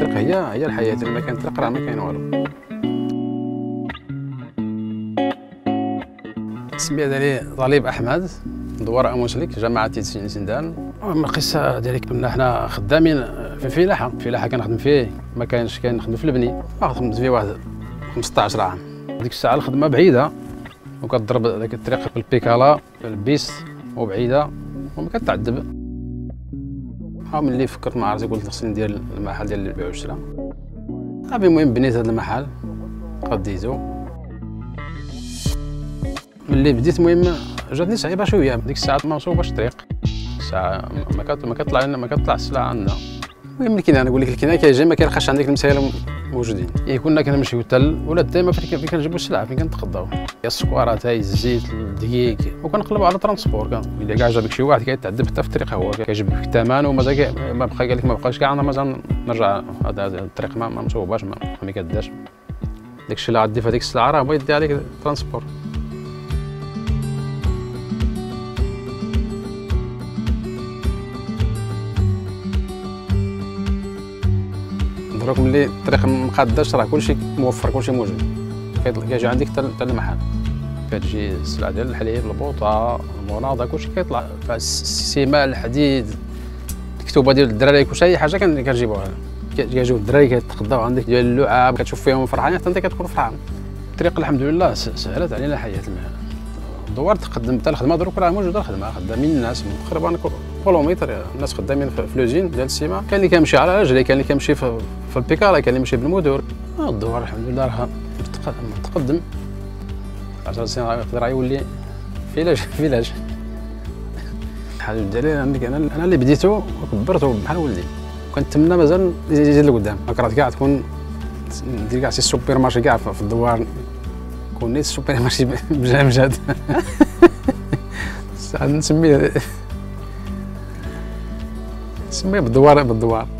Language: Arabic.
الطريق هي الحياه، الا ما كان الطريق راه ما كاين والو. السميه ديالي طالب احمد، دوار اموسلك، جامعه تيتسين سندان. القصه ديالي كنا حنا خدامين في فلاحه كنخدم فيه، ما كاينش كنخدم في البني، خدمت فيه واحد 15 عام. ديك الساعه الخدمه بعيده وكتضرب داك الطريق بالبيكالا بالبيس وبعيده وما كتعذب. ملي فكرت مع راسي قلت خصني ندير المحل ديال البيع والشراء. المهم بنيت هذا المحل قديتو. ملي بديت المهم جاتني صعيبه شويه، ديك الساعه ما مصوباش الطريق، الساعه ما كطلع السلعه عندنا. المهم الكينا نقول لك الكينا كيجي ما كيلقاش عندك المسائل موجودين. كنا كنمشيو حتى ولا ديما فين كنجيبو السلعه، فين كنتقضاو، يا السكوارات هاي الزيت الدقيق، وكنقلبوا على ترونسبور. الا كاع جابك شي واحد كيتعذب حتى في الطريق، هو كيجيب لك الثمن ومازال ما بقى، قال لك ما بقاش كاع عندنا مازال نرجع. هذا الطريق ما مصوباش، ما كداش. داكشي اللي غادي في هذيك السلعه راه بغا يدي عليك ترونسبور. دروك ملي الطريق مقاداش راه كلشي موفر، كلشي موجود، كيجي عندك حتى المحل، كتجي السلعه ديال الحليب، البوطه، المناضه، كلشي كيطلع. السيماء، الحديد، الكتوبه ديال الدراري، كلشي اي حاجه كنجيبوها. كيجيو الدراري كيتقداو عندك ديال اللعاب، كتشوف فيهم فرحانين حتى انت كتكون فرحان. الطريق الحمد لله سهلت علينا الحياه. الدوار تقدم حتى الخدمه دروك راه موجوده، الخدمه خدامين الناس تقريبا كيلومتر. الناس خدامين في لوزين ديال السيما، كاين اللي كيمشي على رجليه، كاين اللي كيمشي في البيكالا، كاين اللي يمشي بالمودور. الدوار الحمد لله راه متقدم. 10 سنين يقدر يولي فيلاج. الحاجه ديالي انا اللي بديتو وكبرته بحال ولدي، وكنتمنى مازال يزيد لقدام. كرهت كاع تكون ندير كاع شي سوبر مارشي كاع في الدوار، كون نيت سوبر مارشي بجد. نسميه بالدوار.